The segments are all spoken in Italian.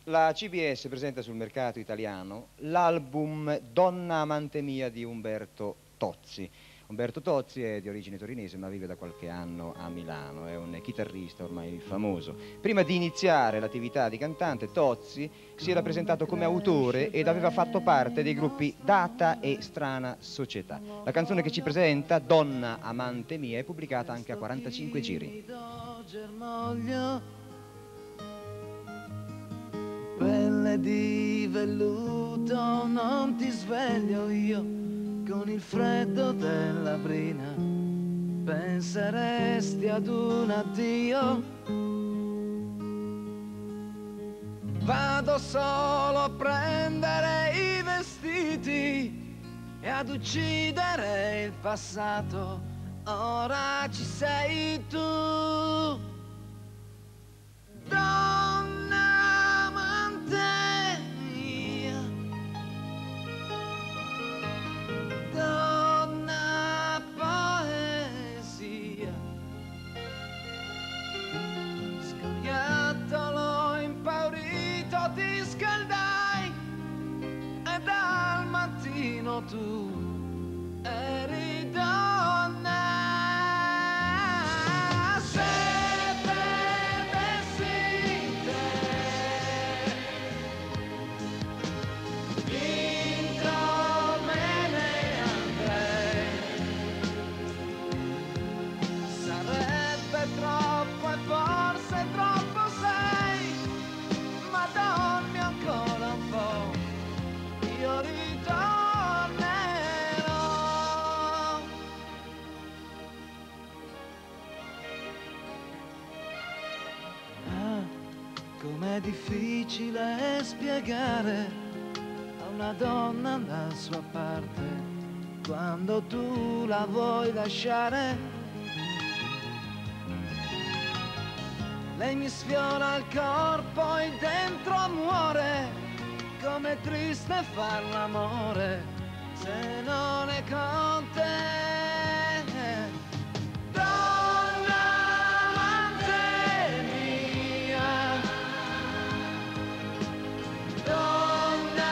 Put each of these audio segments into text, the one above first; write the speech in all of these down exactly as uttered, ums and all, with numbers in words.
La C B S presenta sul mercato italiano l'album Donna amante mia di Umberto Tozzi. Umberto Tozzi è di origine torinese ma vive da qualche anno a Milano, è un chitarrista ormai famoso. Prima di iniziare l'attività di cantante, Tozzi si era presentato come autore ed aveva fatto parte dei gruppi Data e Strana Società. La canzone che ci presenta, Donna amante mia, è pubblicata anche a quarantacinque giri. Pelle di velluto, non ti sveglio io con il freddo della brina, penseresti ad un addio. Vado solo a prendere i vestiti e ad uccidere il passato, ora ci sei tu. Ti scaldai e dal mattino tu eri donna. Se perdessi te, dentro me ne andrei, sarebbe troppo e forse troppo sei, ma dormi ancora un po', io ritornerò. Ah, com'è difficile spiegare a una donna la sua parte quando tu la vuoi lasciare. Lei mi sfiora il corpo e dentro muore, com'è triste far l'amore se non è con te. Donna amante mia, donna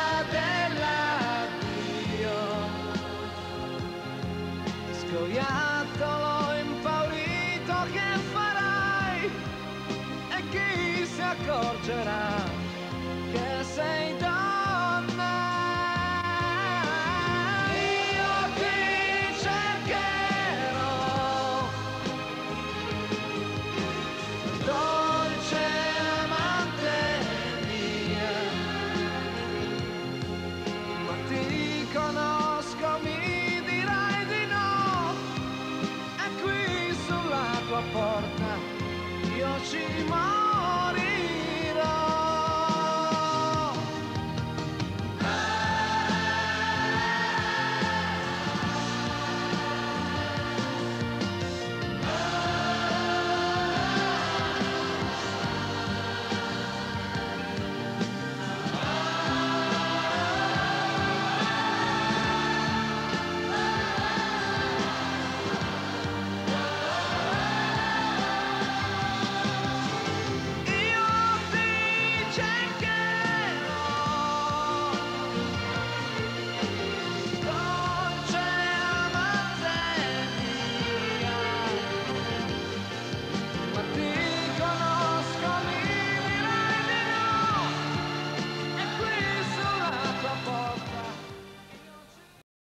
dell'addio, scoiattolo impaurito che farai, e chi si accorgerà